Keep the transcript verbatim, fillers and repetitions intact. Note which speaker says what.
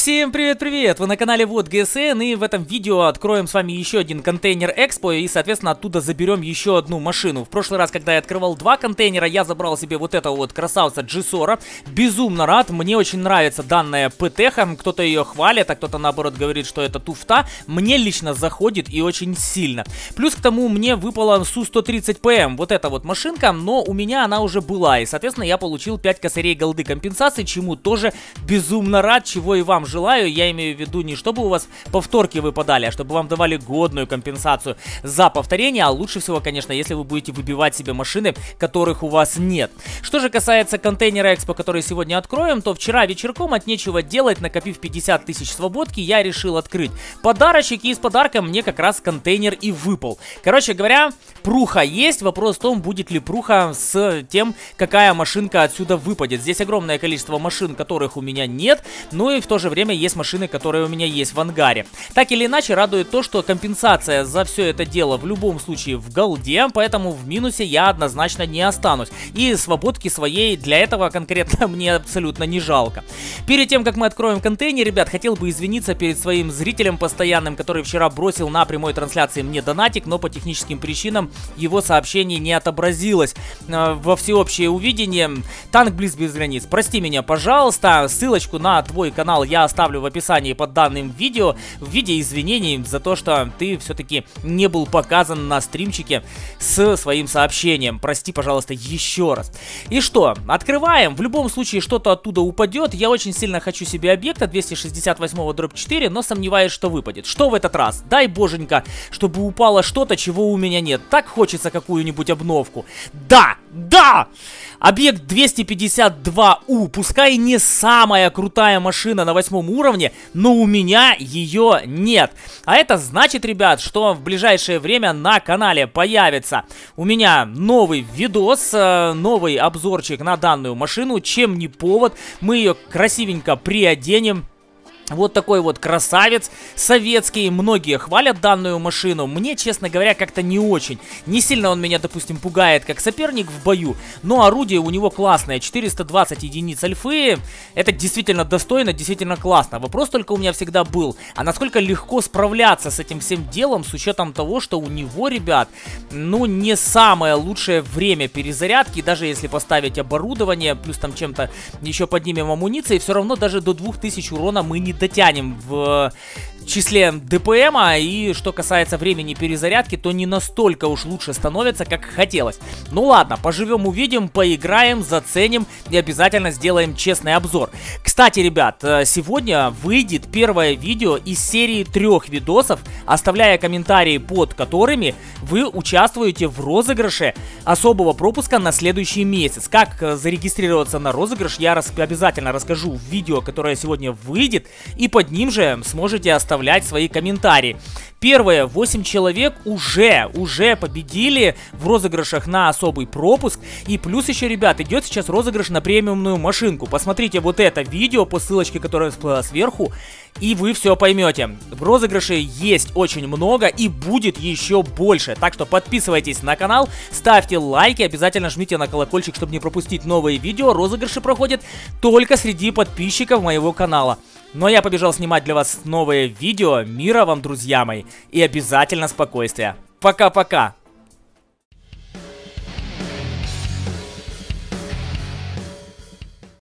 Speaker 1: Всем привет-привет! Вы на канале Вот ГСН, и в этом видео откроем с вами еще один контейнер Экспо и, соответственно, оттуда заберем еще одну машину. В прошлый раз, когда я открывал два контейнера, я забрал себе вот этого вот красавца джи сорок. Безумно рад, мне очень нравится данная ПТХ, кто-то ее хвалит, а кто-то наоборот говорит, что это туфта. Мне лично заходит и очень сильно. Плюс к тому мне выпала Су сто тридцать пэ эм, вот эта вот машинка, но у меня она уже была, и, соответственно, я получил пять косарей голды компенсации, чему тоже безумно рад, чего и вам желаю. Я имею в виду не чтобы у вас повторки выпадали, а чтобы вам давали годную компенсацию за повторение, а лучше всего, конечно, если вы будете выбивать себе машины, которых у вас нет. Что же касается контейнера Экспо, который сегодня откроем, то вчера вечерком от нечего делать, накопив пятьдесят тысяч свободки, я решил открыть подарочек, и из подарка мне как раз контейнер и выпал. Короче говоря, пруха есть, вопрос в том, будет ли пруха с тем, какая машинка отсюда выпадет. Здесь огромное количество машин, которых у меня нет, ну и в то же время есть машины, которые у меня есть в ангаре. Так или иначе, радует то, что компенсация за все это дело в любом случае в голде, поэтому в минусе я однозначно не останусь. И свободки своей для этого конкретно мне абсолютно не жалко. Перед тем, как мы откроем контейнер, ребят, хотел бы извиниться перед своим зрителем постоянным, который вчера бросил на прямой трансляции мне донатик, но по техническим причинам его сообщение не отобразилось э, во всеобщее увидение. Танк Близ без границ, прости меня, пожалуйста. Ссылочку на твой канал я оставлю в описании под данным видео в виде извинений за то, что ты все-таки не был показан на стримчике с своим сообщением. Прости, пожалуйста, еще раз. И что, открываем. В любом случае что-то оттуда упадет. Я очень сильно хочу себе объекта двести шестьдесят восемь дробь четыре, но сомневаюсь, что выпадет. Что в этот раз? Дай боженька, чтобы упало что-то, чего у меня нет. Так хочется какую-нибудь обновку. Да! Да! Объект двести пятьдесят два У, пускай не самая крутая машина на восьмом уровне, но у меня ее нет. А это значит, ребят, что в ближайшее время на канале появится у меня новый видос, новый обзорчик на данную машину. Чем не повод, мы ее красивенько приоденем. Вот такой вот красавец советский. Многие хвалят данную машину. Мне, честно говоря, как-то не очень. Не сильно он меня, допустим, пугает как соперник в бою. Но орудие у него классное. четыреста двадцать единиц альфы. Это действительно достойно, действительно классно. Вопрос только у меня всегда был: а насколько легко справляться с этим всем делом, с учетом того, что у него, ребят, ну, не самое лучшее время перезарядки. Даже если поставить оборудование, плюс там чем-то еще поднимем амуниции, все равно даже до двух тысяч урона мы не дотянем в числе ДПМа. И что касается времени перезарядки, то не настолько уж лучше становится, как хотелось. Ну ладно, поживем, увидим, поиграем, заценим и обязательно сделаем честный обзор. Кстати, ребят, сегодня выйдет первое видео из серии трех видосов, оставляя комментарии под которыми вы участвуете в розыгрыше особого пропуска на следующий месяц. Как зарегистрироваться на розыгрыш, я рас обязательно расскажу в видео, которое сегодня выйдет, и под ним же сможете оставлять свои комментарии. Первые восемь человек уже, уже победили в розыгрышах на особый пропуск. И плюс еще, ребят, идет сейчас розыгрыш на премиумную машинку. Посмотрите вот это видео по ссылочке, которая всплыла сверху, и вы все поймете. В розыгрыше есть очень много и будет еще больше. Так что подписывайтесь на канал, ставьте лайки, обязательно жмите на колокольчик, чтобы не пропустить новые видео. Розыгрыши проходят только среди подписчиков моего канала. Но я побежал снимать для вас новые видео. Мира вам, друзья мои, и обязательно спокойствия. Пока-пока!